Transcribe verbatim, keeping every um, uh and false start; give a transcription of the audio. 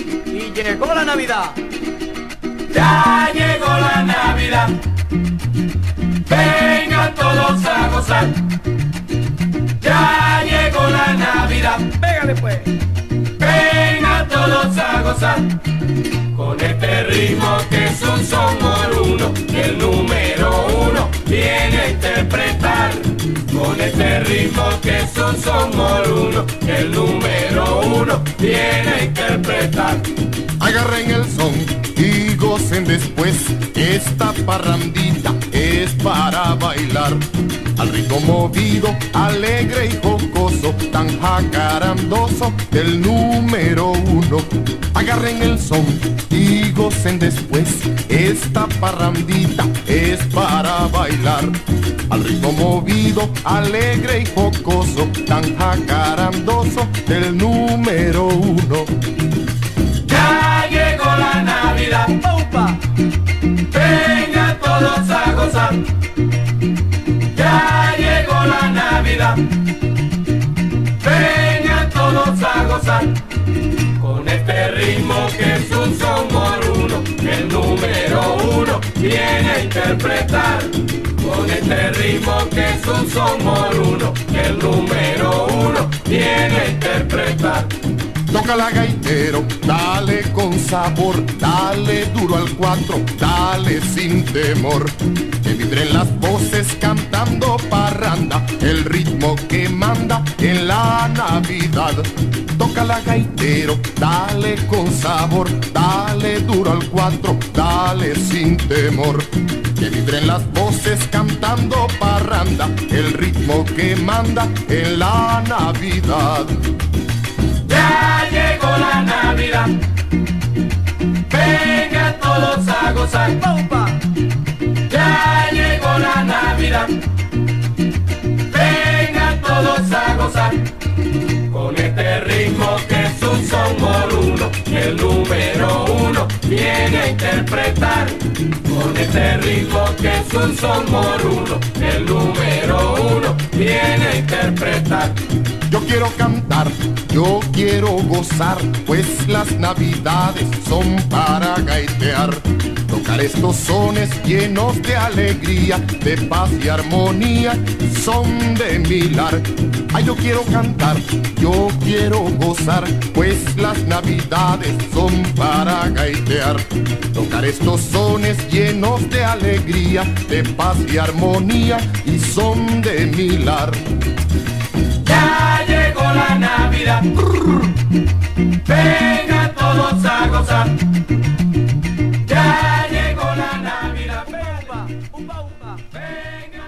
Y llegó la Navidad. Ya llegó la Navidad. Vengan todos a gozar. Ya llegó la Navidad. Pégale pues. Vengan todos a gozar. Con este ritmo que es un son moruno, que el número uno viene a interpretar. Con este ritmo que es un son moruno, que el número uno viene a interpretar. Agarren el son y gocen después. Esta parrandita es para bailar al ritmo movido, alegre y jocoso, tan jacarandoso del número uno. Agarren el son y gocen después. Esta parrandita es para bailar al ritmo movido, alegre y jocoso, tan jacarandoso del número uno. Ya llegó la Navidad. ¡Opa! Vengan todos a gozar. Ya llegó la Navidad. Vengan todos a gozar. Con este ritmo que es un son moruno, que el número uno viene a interpretar. Con este ritmo que es un son moruno, que el número uno viene a interpretar. Tócala gaitero, dale con sabor, dale duro al cuatro, dale sin temor. Que vibren las voces cantando parranda, el ritmo que manda en la Navidad. Tócala gaitero, dale con sabor, dale duro al cuatro, dale sin temor. Que vibren las voces cantando parranda, el ritmo que manda en la Navidad. Ya llegó la Navidad. Vengan todos a gozar. ¡Opa! Ya llegó la Navidad. Vengan todos a gozar. Con este ritmo que es un son moruno, que el número uno viene a interpretar. Con este ritmo que es un son moruno, que el número uno viene a interpretar. Yo quiero cantar, yo quiero gozar, pues las navidades son para gaitear. Tocar estos sones llenos de alegría, de paz y armonía, son de milar. Ay, yo quiero cantar, yo quiero gozar, pues las navidades son para gaitear. Tocar estos sones llenos de alegría, de paz y armonía, y son de milar. Ya llegó la Navidad. Vengan todos a gozar. Ya llegó la Navidad. ¡Upa! ¡Upa, upa! Vengan.